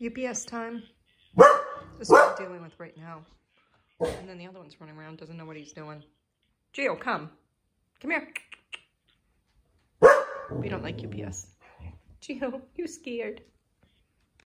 UPS time. This is what I'm dealing with right now. And then the other one's running around, doesn't know what he's doing. Gio, come. Come here. We don't like UPS. Gio, you scared.